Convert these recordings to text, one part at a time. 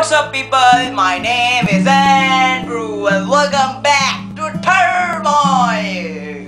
What's up people, my name is Andrew and welcome back to Turmoil!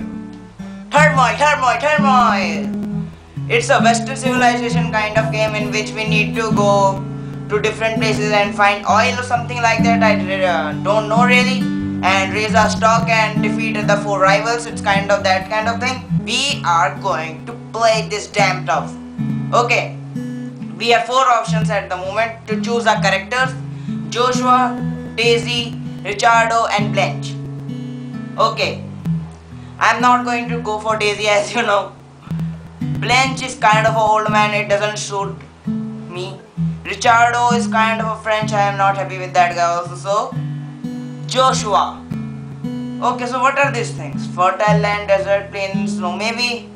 Turmoil! It's a western civilization kind of game in which we need to go to different places and find oil or something like that. I don't know really. And raise our stock and defeat the 4 rivals. It's kind of that kind of thing. We are going to play this damn tough. Okay. We have 4 options at the moment to choose our characters: Joshua, Daisy, Richardo and Blanche. Okay, I'm not going to go for Daisy, as you know. Blanche is kind of an old man, it doesn't suit me. Richardo is kind of a French, I am not happy with that guy also. So, Joshua. Okay, so what are these things? Fertile land, desert, plain, snow, maybe.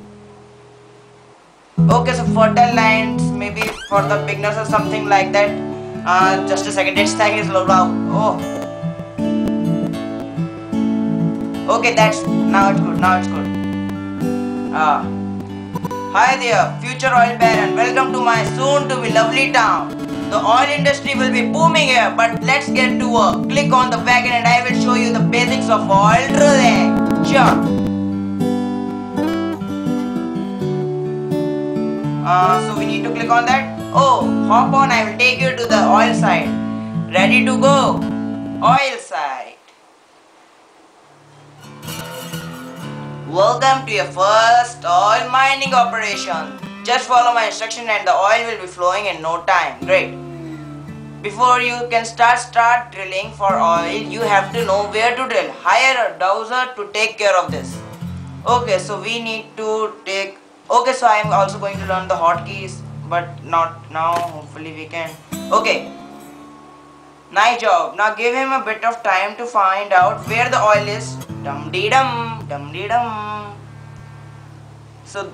Okay, so fertile lands, maybe for the beginners or something like that. Just a second, it's taking slow down. Oh. Okay, now it's good. Hi there, future oil baron. Welcome to my soon-to-be lovely town. The oil industry will be booming here, but let's get to work. Click on the wagon and I will show you the basics of oil drilling. Sure. So we need to click on that. Oh, hop on, I will take you to the oil site. Ready to go? Oil site. Welcome to your first oil mining operation. Just follow my instruction and the oil will be flowing in no time. Great. Before you can start drilling for oil, you have to know where to drill. Hire a dowser to take care of this. Okay, so we need to take... Okay, so I am also going to learn the hotkeys, but not now. Hopefully we can. Okay. Nice job. Now give him a bit of time to find out where the oil is. Dum-dee-dum, dum-dee-dum. So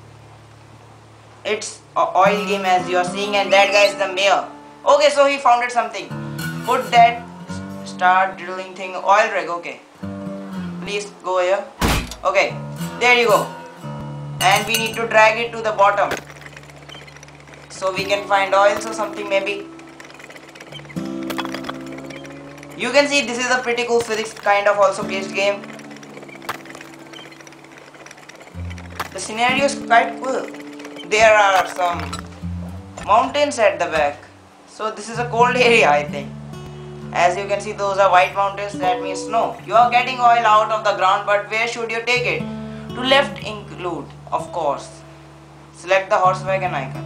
it's an oil game as you are seeing, and that guy is the mayor. Okay, so he founded something. Put that start drilling thing. Oil rig. Okay. Please go here. Okay. There you go. And we need to drag it to the bottom so we can find oils or something maybe. You can see this is a pretty cool physics kind of also based game. The scenario is quite cool. There are some mountains at the back, so this is a cold area I think. As you can see, those are white mountains, that means snow. You are getting oil out of the ground, but where should you take it? To left include, of course. Select the horse wagon icon.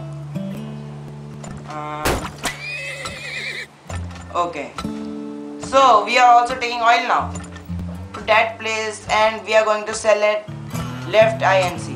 Okay. So we are also taking oil now to that place, and we are going to sell it left INC.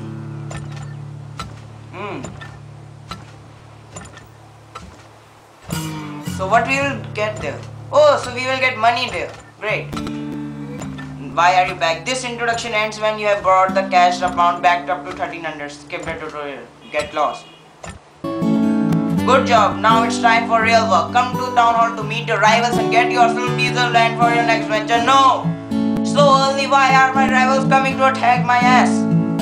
So what we will get there? Oh, so we will get money there. Great. Why are you back? This introduction ends when you have brought the cash amount back up to 1300. Skip the tutorial. Get lost. Good job. Now it's time for real work. Come to town hall to meet your rivals and get yourself a piece of land for your next venture. No! So early, why are my rivals coming to attack my ass?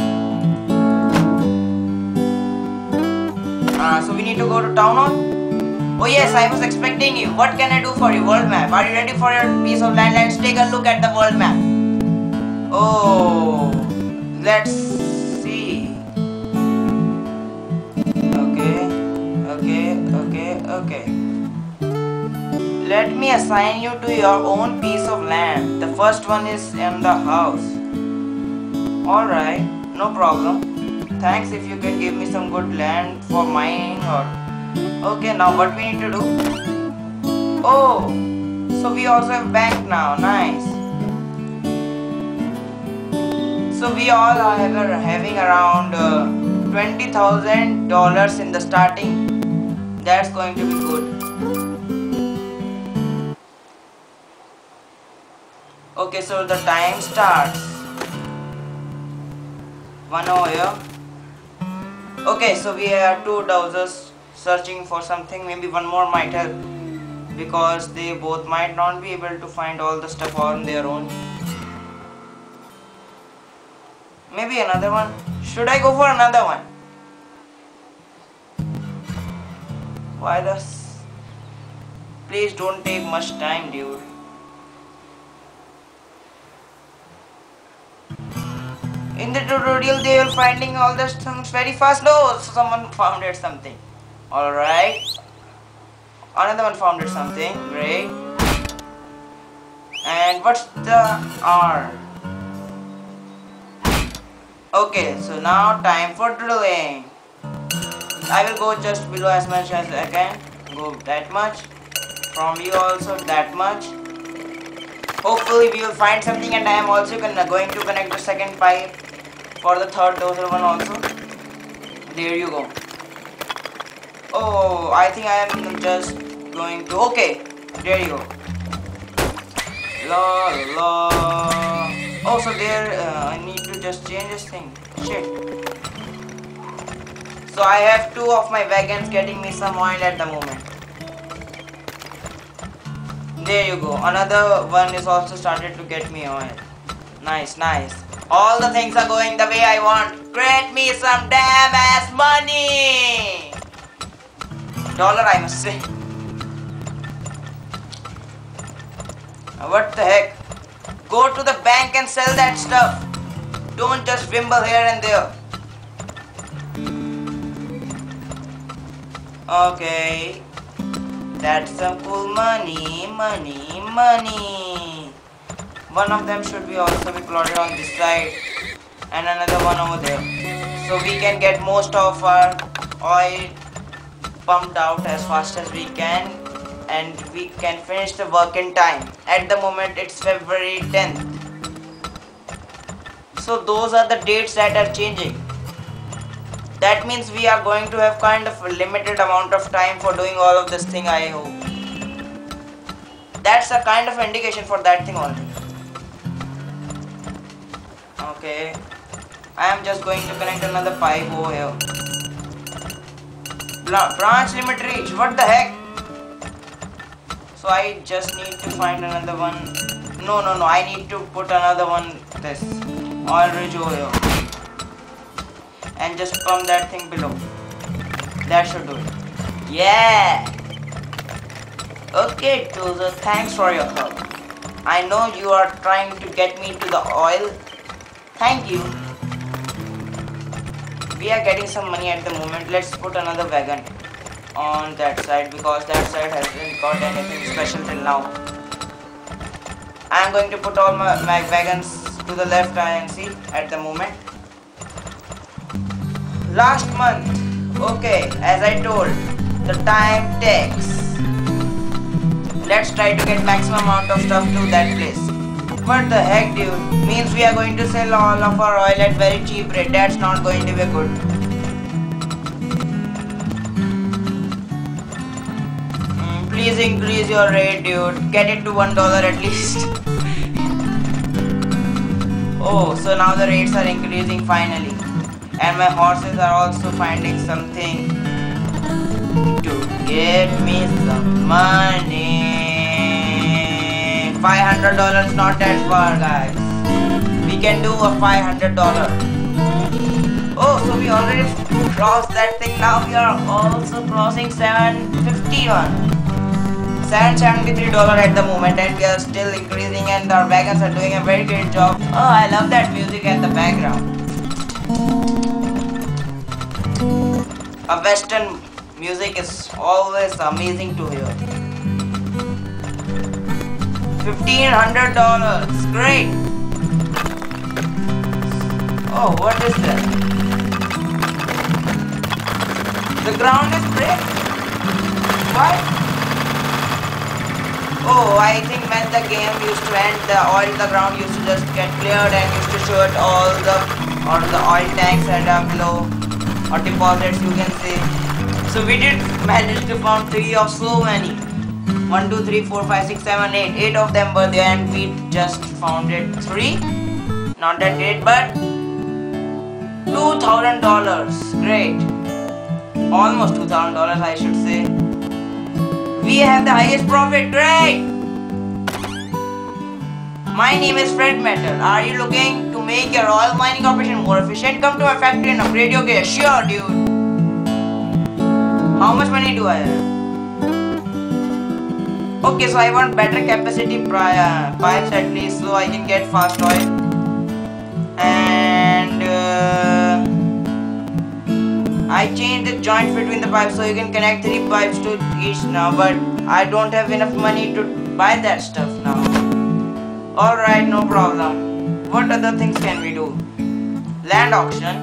So we need to go to town hall? Oh yes, I was expecting you. What can I do for you? World map. Are you ready for your piece of land? Let's take a look at the world map. Oh, let's see. Okay. Let me assign you to your own piece of land. The first one is in the house. Alright, no problem. Thanks if you can give me some good land for mining or... Okay, now what we need to do? Oh, so we also have bank now. Nice. So we all are having around $20,000 in the starting. That's going to be good. Okay, so the time starts. One over here. Okay, so we have 2 dowsers searching for something. Maybe one more might help, because they both might not be able to find all the stuff on their own. Maybe another one. Should I go for another one? Why does Please don't take much time, dude. In the tutorial, they will finding all the things very fast. No, someone found it something. Alright. Another one found it something. Great. And what's the R? Okay, so now time for drilling. I will go just below as much as I can. Go that much. From you also that much. Hopefully we will find something, and I am also going to connect the second pipe for the third dozer one also. There you go. Oh, I think I am just going to... Okay, there you go. La la. Oh, so there I need to just change this thing. Shit. So I have 2 of my wagons getting me some oil at the moment. There you go. Another one is also started to get me oil. Nice, nice. All the things are going the way I want. Get me some damn ass money. Dollar, I must say. What the heck? Go to the bank and sell that stuff. Don't just wimble here and there. Okay. That's some cool money. One of them should be also be plotted on this side, and another one over there. So we can get most of our oil pumped out as fast as we can, and we can finish the work in time. At the moment it's February 10th. So those are the dates that are changing. That means we are going to have kind of a limited amount of time for doing all of this thing, I hope. That's a kind of indication for that thing only. Okay. I am just going to connect another pipe over here. Branch limit reach. What the heck? So I just need to find another one. No. I need to put another one. This oil ridge over here. And just pump that thing below. That should do it. Yeah. Okay, Dozer, thanks for your help. I know you are trying to get me to the oil. Thank you. We are getting some money at the moment. Let's put another wagon on that side, because that side hasn't got anything special till now. I am going to put all my wagons to the left, I can see at the moment. Last month. Okay, as I told, the time takes. Let's try to get maximum amount of stuff to that place. What the heck, dude? Means we are going to sell all of our oil at very cheap rate. That's not going to be good. Please increase your rate, dude. Get it to $1 at least. Oh, so now the rates are increasing finally. And my horses are also finding something to get me some money. $500 not that far, guys. We can do a $500. Oh, so we already crossed that thing. Now we are also crossing $751. $773 at the moment, and we are still increasing, and our wagons are doing a very great job. Oh, I love that music at the background. A Western music is always amazing to hear. $1,500. Great. Oh, what is that? The ground is brick? What? Oh, I think when the game used to end, the ground used to just get cleared and used to show it all the oil tanks that are below, or deposits, you can say. So we did manage to find 3 of so many. 1, 2, 3, 4, 5, 6, 7, 8. 8 of them were there, and we just found it 3. Not that great, but $2,000. Great. Almost $2,000, I should say. We have the highest profit. Great. My name is Fred Metal. Are you looking to make your oil mining operation more efficient? Come to our factory and upgrade your gear. Sure, dude. How much money do I have? Okay, so I want better capacity pipes at least, so I can get fast oil. And I changed the joint between the pipes so you can connect 3 pipes to each now, but I don't have enough money to buy that stuff now. Alright, no problem. What other things can we do? Land auction.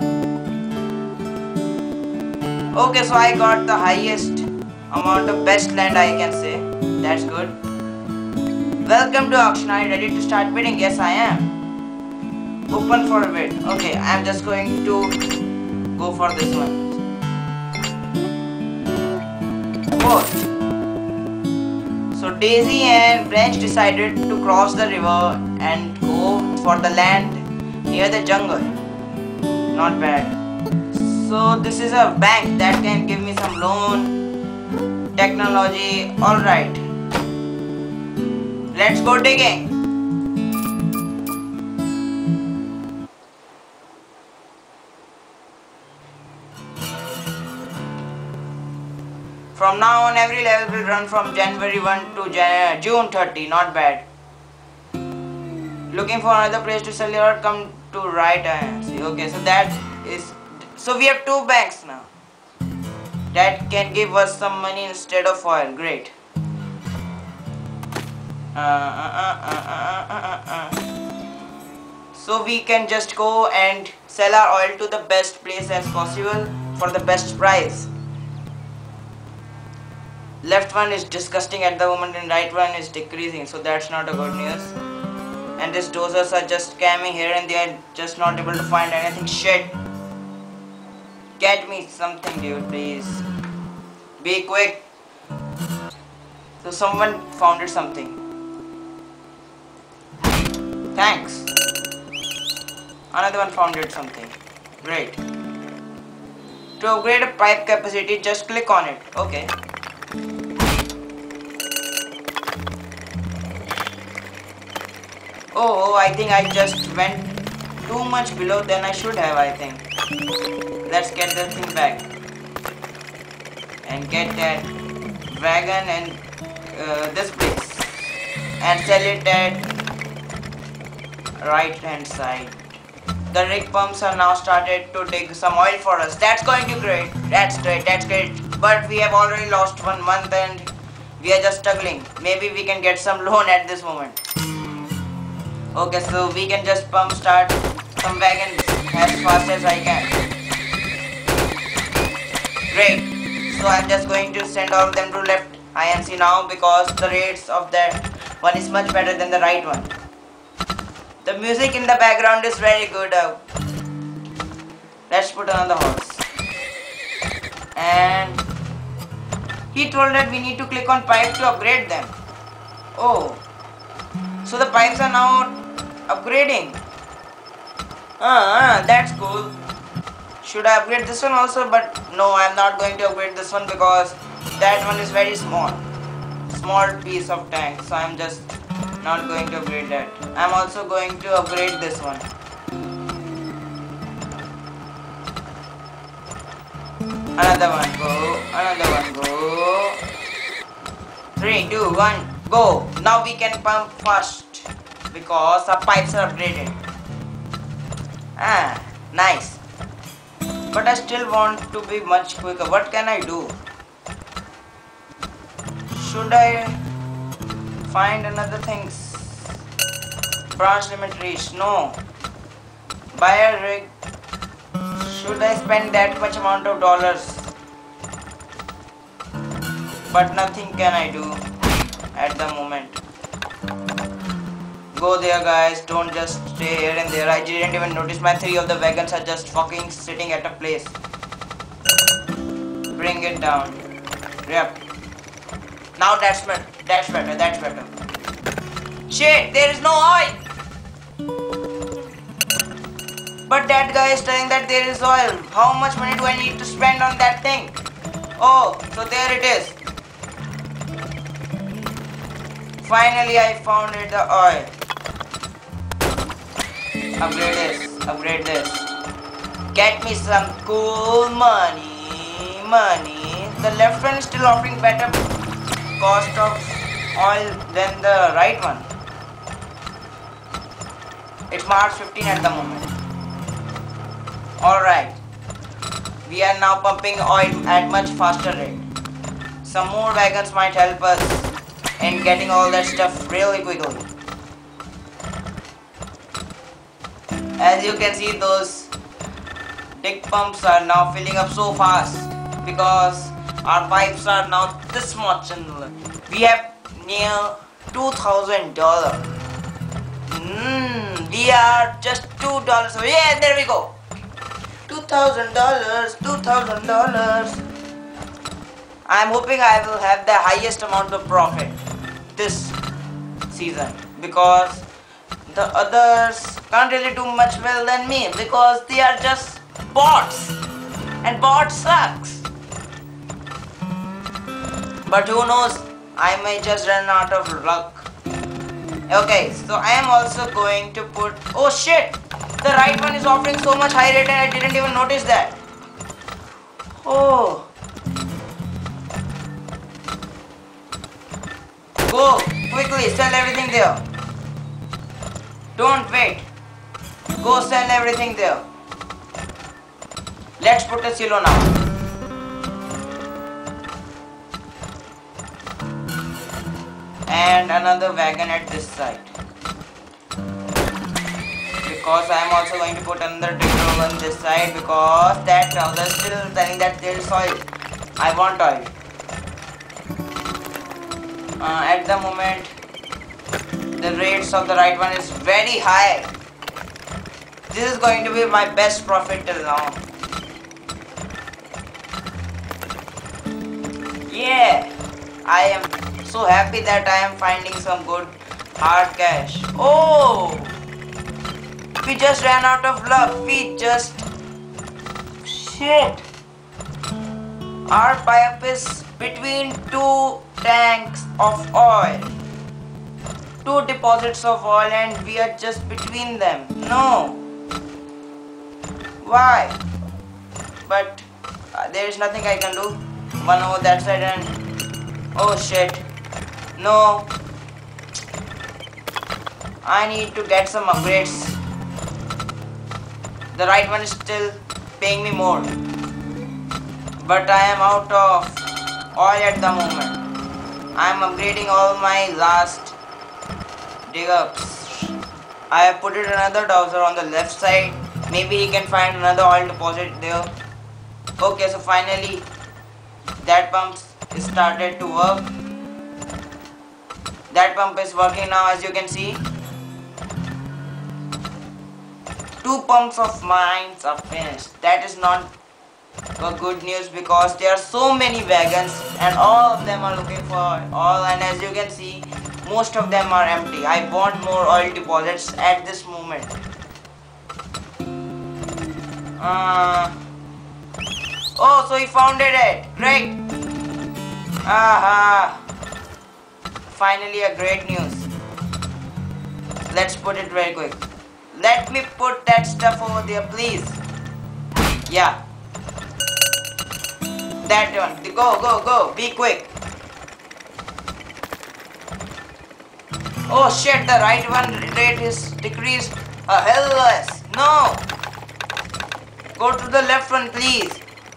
Okay, so I got the highest amount of best land, I can say. That's good. Welcome to auction. Are you ready to start bidding? Yes, I am. Open for a bid. Okay, I'm just going to go for this one. What? So Daisy and Branch decided to cross the river and go for the land near the jungle. Not bad. So this is a bank that can give me some loan. Technology. Alright. Let's go digging. From now on, every level will run from January 1 to June 30. Not bad. Looking for another place to sell your, come to right INC. Okay, so that is. So we have 2 banks now that can give us some money instead of oil. Great. So we can just go and sell our oil to the best place as possible for the best price. Left one is disgusting at the moment and right one is decreasing, so that's not a good news. And these dozers are just scamming here and they are just not able to find anything. Shit. Get me something, dude, please. Be quick. So someone found something. Thanks. Another one found something. Great. To upgrade a pipe capacity, just click on it. Okay. Oh, I think I just went too much below than I should have, I think. Let's get the thing back. And get that wagon and this place. And sell it at right hand side. The rig pumps are now started to dig some oil for us. That's going to be great. That's great. That's great. But we have already lost 1 month and we are just struggling. Maybe we can get some loan at this moment. Okay, so we can just pump start some wagons as fast as I can. Great. So I'm just going to send all of them to left INC now because the rates of that one is much better than the right one. The music in the background is very good. Let's put another horse. And he told that we need to click on pipe to upgrade them. Oh. So the pipes are now upgrading. That's cool. Should I upgrade this one also? But no, I'm not going to upgrade this one because that one is very small. Small piece of tank. So I'm just not going to upgrade that. I'm also going to upgrade this one. Another one go. Another one go. 3, 2, 1. Go! Now we can pump fast because our pipes are upgraded. Nice. But I still want to be much quicker. What can I do? Should I find another things? Branch limit reached. No. Buy a rig. Should I spend that much amount of dollars? But nothing can I do at the moment. Go there, guys. Don't just stay here and there. I didn't even notice my 3 of the wagons are just fucking sitting at a place. Bring it down. Yep. Now that's better. That's better. That's better. Shit, there is no oil. But that guy is telling that there is oil. How much money do I need to spend on that thing? Oh, so there it is. Finally, I found it, the oil. Upgrade this. Upgrade this. Get me some cool money. The left one is still offering better cost of oil than the right one. It's March 15 at the moment. Alright. We are now pumping oil at much faster rate. Some more wagons might help us in getting all that stuff really quickly. As you can see, those dig pumps are now filling up so fast because our pipes are now this much in the we have near $2,000. We are just $2 away. Yeah, there we go. $2,000, $2,000. I'm hoping I will have the highest amount of profit this season because the others can't really do much well than me because they are just bots and bots sucks. But who knows, I may just run out of luck. Okay, so I am also going to put, oh shit, the right one is offering so much high rate and I didn't even notice that. Oh. Go, quickly, sell everything there. Don't wait. Go sell everything there. Let's put a silo now. And another wagon at this side. Because I am also going to put another tractor on this side because that trouser is still telling that there is oil. I want oil. At the moment, the rates of the right one is very high. This is going to be my best profit till now. Yeah, I am so happy that I am finding some good hard cash. Oh, we just ran out of luck. We just shit. Our pipe is between two tanks of oil, two deposits of oil, and we are just between them. No, why? But there is nothing I can do. One over that side and oh shit, no, I need to get some upgrades. The right one is still paying me more, but I am out of oil at the moment. I am upgrading all my last dig ups. I have put it another dowser on the left side. Maybe he can find another oil deposit there. Okay, so finally that pump started to work. That pump is working now, as you can see. 2 pumps of mine are finished. That is not a good news because there are so many wagons and all of them are looking for oil, and as you can see, most of them are empty. I want more oil deposits at this moment. Oh, so he found it. Great. Aha. Finally a great news. Let's put it very quick. Let me put that stuff over there, please. Yeah. That one. Go. Be quick. Oh shit, the right one rate is decreased a hell less. No. Go to the left one, please.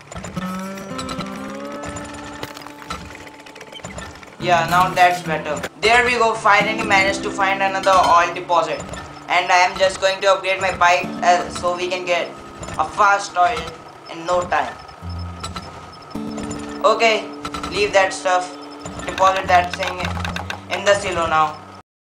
Yeah, now that's better. There we go. Finally managed to find another oil deposit. And I am just going to upgrade my pipe so we can get a fast oil in no time. Okay, leave that stuff. Deposit that thing in the silo now.